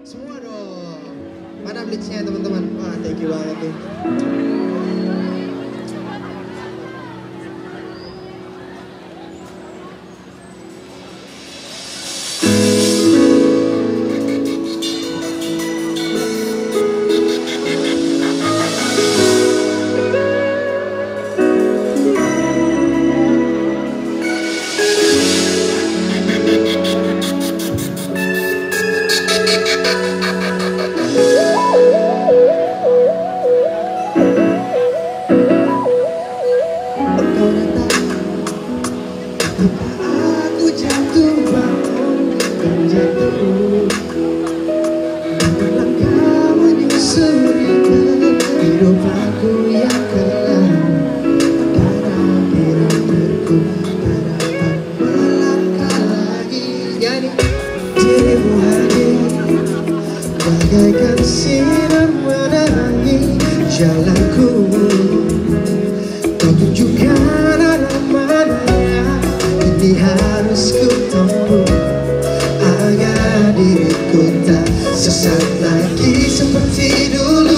Semua dong. Mana blitznya teman-teman? Wah, thank you banget nih. Aku jatuh bangun dan jatuh, melangkah menyusuri hidup aku yang kelam. Karena diriku tak dapat melangkah lagi. Gany, dirimu hadir bagaikan sinar menerangi jalanku. Kau tunjukkan arah mana ini harus ku tempuh agar diriku tak sesat lagi seperti dulu.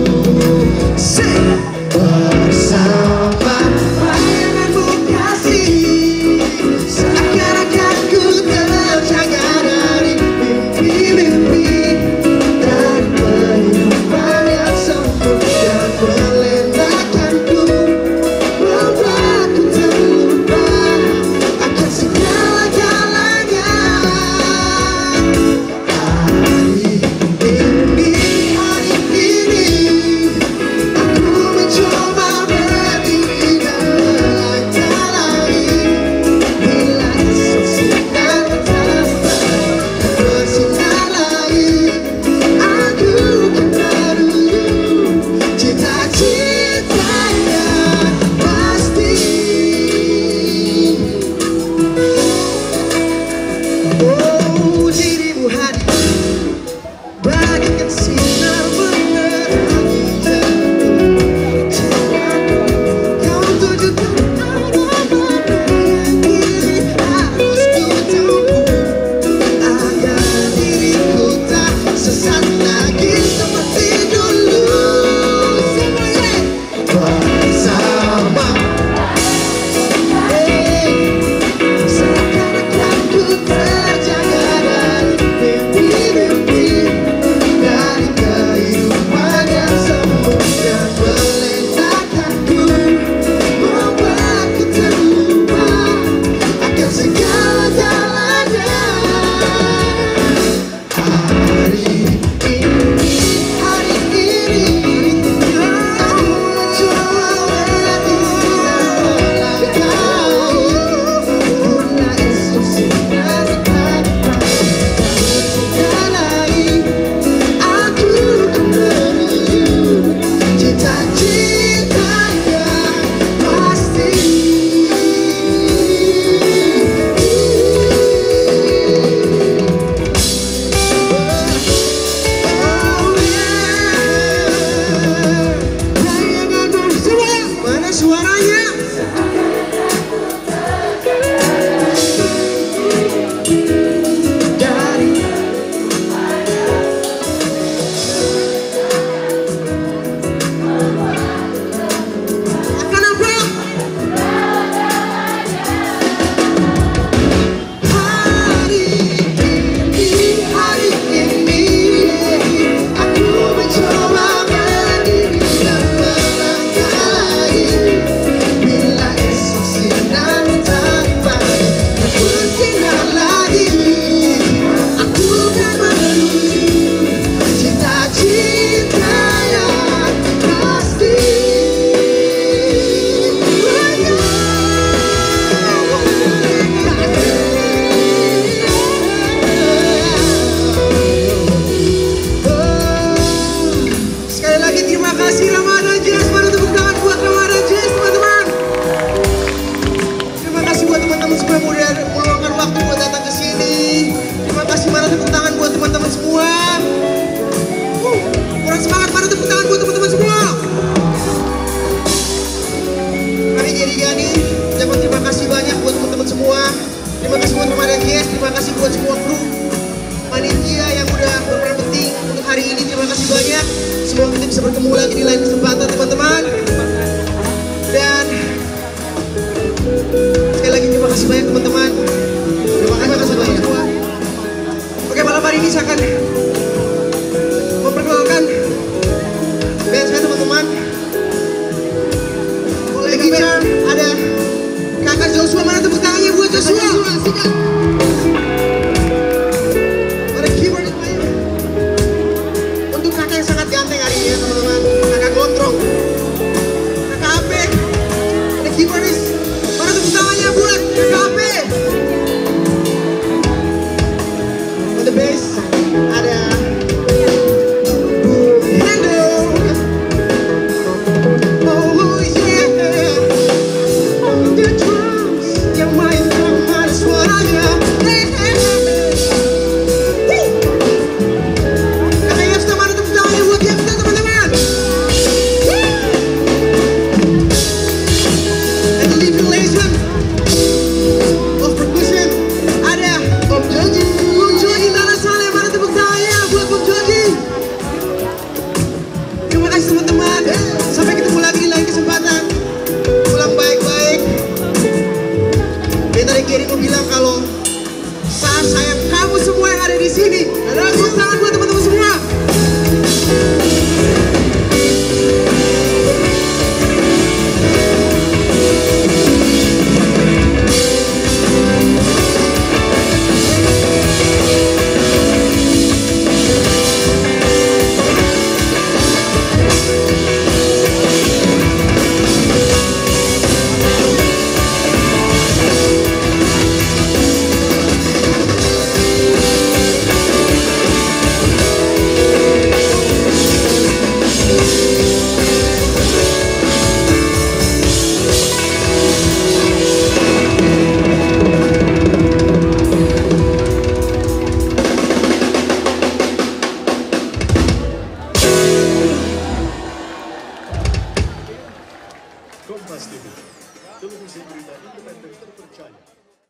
Bersama bayanganmu kasih, seakan-akan ku terjaga dari mimpi-mimpi, dari kehidupan yang sempurna dan melelahkanku, membuatku terlupa akan segala-galanya. Hari bertemu lagi di lain kesempatan teman-teman. Dan sekali lagi terima kasih banyak teman-teman. Terima kasih banyak. Oke, malam hari ini saya akan memperkenalkan band saya teman-teman. Mulai gitar ada kakak Joshua, mana tepuk tangannya buat Joshua. Ada keyboard untuk kakak yang sangat ganteng hari ini ya teman-teman. Kakak gondrong, kakak Ape. Ada keyboardis, mana tepuk tangannya buat kakak Ape. On the bass ada teman-teman. Sampai ketemu lagi di lain kesempatan. Pulang baik-baik. Dari Gery mau bilang kalau saat sayang kamu semua yang ada di sini. Ada tepuk tangan buat teman-teman semua. Kompas TV, televisi berita independen terpercaya.